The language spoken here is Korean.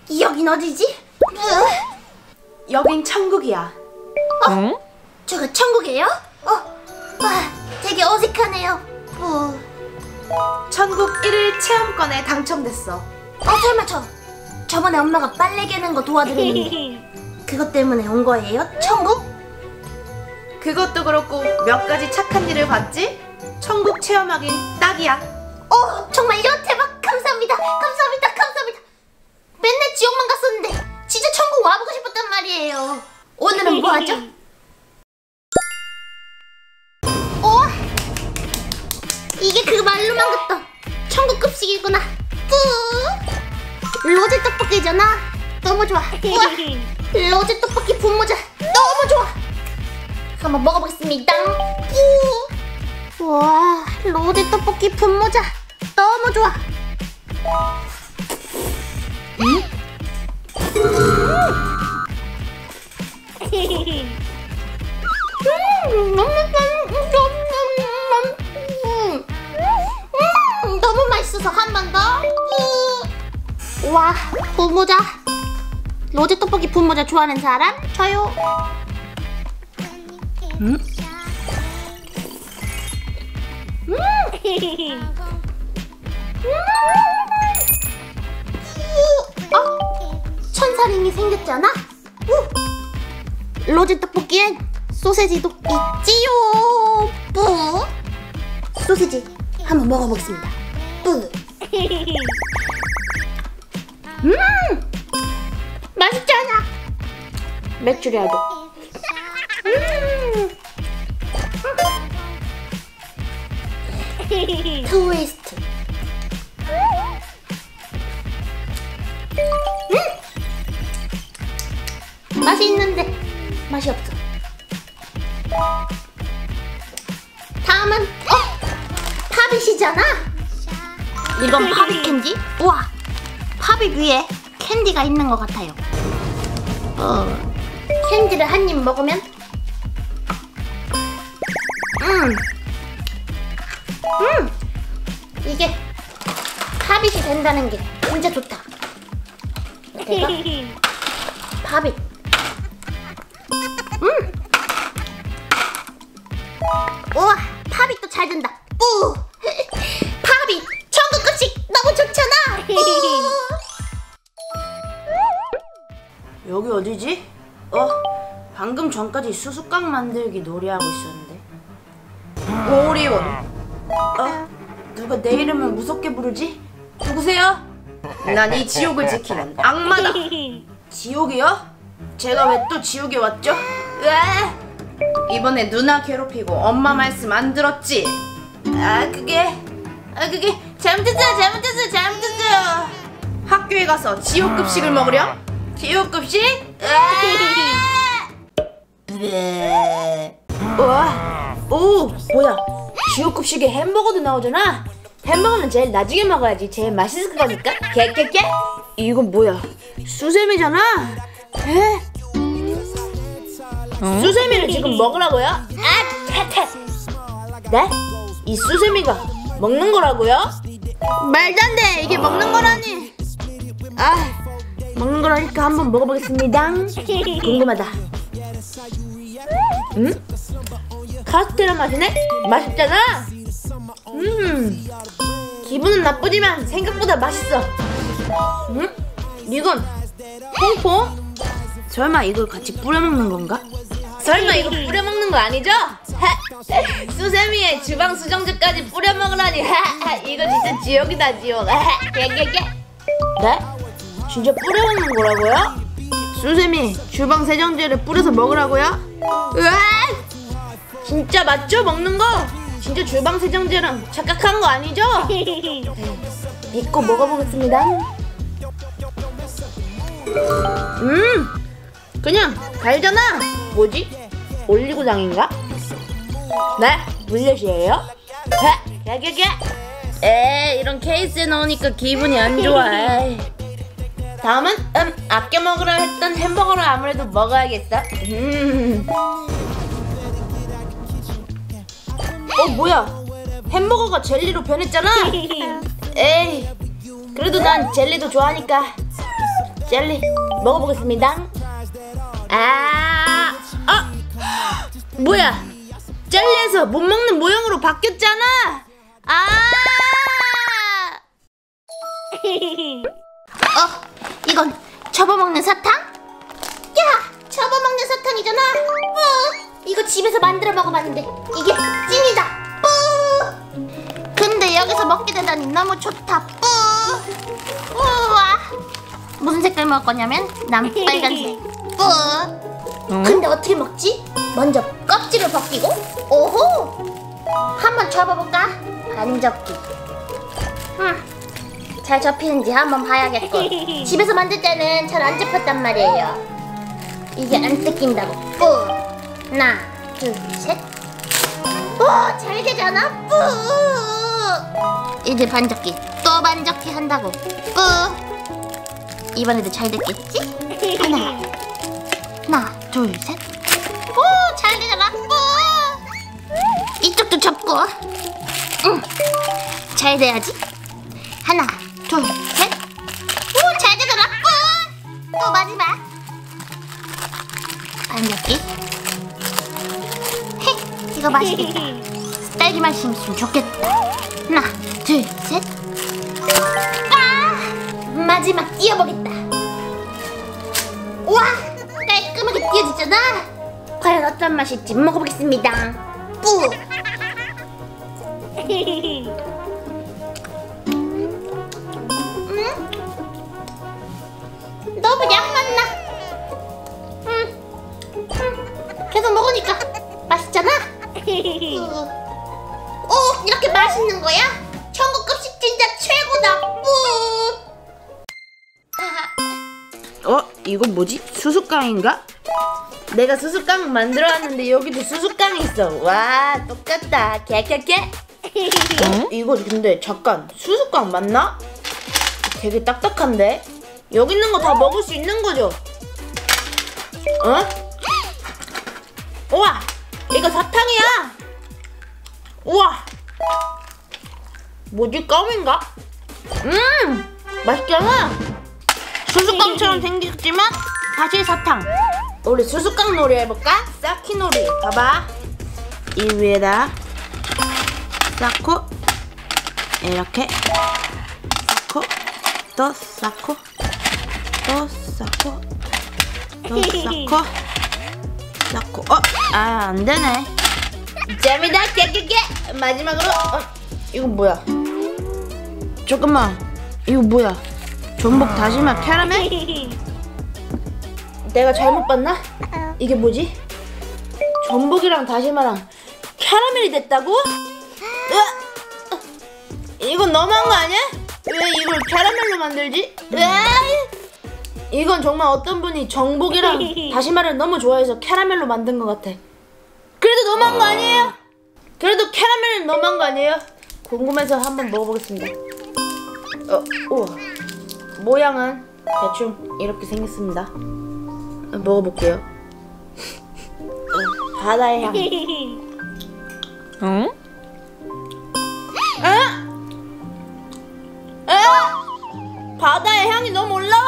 여긴 어디지? 여긴 천국이야. 응? 저거 천국이에요? 되게 어색하네요. 천국 1일 체험권에 당첨됐어. 설마 저번에 엄마가 빨래 개는 거 도와드렸는데 그것 때문에 온 거예요? 천국? 그것도 그렇고 몇 가지 착한 일을 봤지? 천국 체험하긴 딱이야. 정말요? 대박! 감사합니다. 감사합니다. 감사합니다. 맨날 지옥만 갔었는데 진짜 천국 와보고 싶었단 말이에요. 오늘은 뭐 하죠? 이게 그 말로만 듣던 천국 급식이구나. 로제 떡볶이잖아. 너무 좋아. 로제 떡볶이 분모자 너무 좋아. 한번 먹어보겠습니다. 우와, 로제 떡볶이 분모자 너무 좋아. 너무 맛있어서 한 번 더. 와, 분모자. 로제 떡볶이 분모자 좋아하는 사람? 저요. 천사링이 생겼잖아. 로제 떡볶이엔 소세지도 있지요. 소세지 한번 먹어보겠습니다. 맛있지 않아? 맥주라도. 트위스트. 맛이 있는데 맛이 없어. 다음은 팝잇이잖아. 이건 팝잇 캔디? 우와, 팝잇 위에 캔디가 있는 것 같아요. 캔디를 한 입 먹으면 이게 팝잇이 된다는 게 진짜 좋다. 대박. 팝잇. 우와, 팝잇도 잘 된다. 팝잇 천국 급식 너무 좋잖아. 여기 어디지? 방금 전까지 수수깡 만들기 놀이하고 있었는데. 오리온. 누가 내 이름을 무섭게 부르지? 누구세요? 난 이 지옥을 지키는 악마다. 지옥이요? 제가 왜 또 지옥에 왔죠? 이번에 누나 괴롭히고 엄마 말씀 안 들었지? 그게 잘못했어요. 학교에 가서 지옥 급식을 먹으렴? 지옥 급식? 뭐야? 지옥 급식에 햄버거도 나오잖아? 햄버거는 제일 나중에 먹어야지 제일 맛있을 거니까. 깨깨깨? 이건 뭐야? 수세미잖아? 수세미를 지금 먹으라고요? 네? 이 수세미가 먹는 거라고요? 말도 안 돼! 이게 먹는 거라니! 먹는 거라니까 한번 먹어보겠습니다. 궁금하다. 카스테라 맛이네? 맛있잖아? 기분은 나쁘지만 생각보다 맛있어. 이건 퐁퐁? 설마 이걸 같이 뿌려 먹는 건가? 설마 이거 뿌려 먹는 거 아니죠? 수세미에 주방 수정제까지 뿌려 먹으라니. 이거 진짜 지옥이다, 지옥. 네? 진짜 뿌려 먹는 거라고요? 수세미 주방 세정제를 뿌려서 먹으라고요? 진짜 맞죠? 먹는 거? 진짜 주방 세정제랑 착각한 거 아니죠? 믿고 먹어보겠습니다. 그냥 달잖아. 뭐지? 올리고당인가? 네? 물엿이에요? 이런 케이스에 넣으니까 기분이 안 좋아. 다음은 아껴 먹으려 했던 햄버거를 아무래도 먹어야겠어. 뭐야? 햄버거가 젤리로 변했잖아? 에이, 그래도 난 젤리도 좋아하니까 젤리 먹어보겠습니다. 뭐야? 젤리에서 못 먹는 모양으로 바뀌었잖아. 이건 접어먹는 사탕? 야, 접어먹는 사탕이잖아. 이거 집에서 만들어 먹어봤는데 이게 찐이다. 근데 여기서 먹게 되다니 너무 좋다. 우와. 무슨 색깔 먹을 거냐면 난 빨간색. 근데 어떻게 먹지? 먼저 껍질을 벗기고. 오호. 한번 접어볼까? 반 접기. 잘 접히는지 한번 봐야겠고. 집에서 만들 때는 잘 안 접혔단 말이에요. 이게 안 뜯긴다고. 하나, 둘, 셋. 잘 되잖아. 이제 반접기, 또 반접기 한다고. 이번에도 잘 됐겠지? 하나, 둘, 셋. 잘 되잖아. 이쪽도 접고. 잘 돼야지. 하나, 둘, 셋. 잘 되잖아. 또 마지막 반접기. 이거 맛있겠다. 딸기 맛이 있으면 좋겠다. 하나, 둘, 셋. 마지막 띄워보겠다. 와, 깔끔하게 띄워지잖아. 과연 어떤 맛일지 먹어보겠습니다. 너무 양 맛나. 계속 먹으니까 맛있잖아. 이렇게 맛있는 거야? 천국급식 진짜 최고다. 이거 뭐지? 수수깡인가? 내가 수수깡 만들어왔는데 여기도 수수깡이 있어. 와, 똑같다. 깨깨깨. 이거 근데 잠깐, 수수깡 맞나? 되게 딱딱한데? 여기 있는 거 다 먹을 수 있는 거죠? 우와, 이거 사탕이야. 우와, 뭐지? 껌인가? 맛있잖아. 수수깡처럼 생겼지만 사실 사탕. 우리 수수깡 놀이 해볼까? 쌓기 놀이. 봐봐, 이 위에다 쌓고 이렇게 쌓고 또 쌓고 또 쌓고 또 쌓고 쌓고. 안되네. 잼이다. 깨깨깨. 마지막으로 이거 뭐야? 잠깐만, 이거 뭐야? 전복 다시마 캐러멜? 내가 잘못 봤나? 이게 뭐지? 전복이랑 다시마랑 캐러멜이 됐다고? 이건 너무한 거 아니야? 왜 이걸 캐러멜로 만들지? 이건 정말 어떤 분이 전복이랑 다시마를 너무 좋아해서 캐러멜로 만든 것 같아. 그래도 너무한 거 아니에요? 그래도 캐러멜은 너무한 거 아니에요? 궁금해서 한번 먹어보겠습니다. 우와, 모양은 대충 이렇게 생겼습니다. 먹어볼게요. 바다의 향. 바다의 향이 너무 올라와.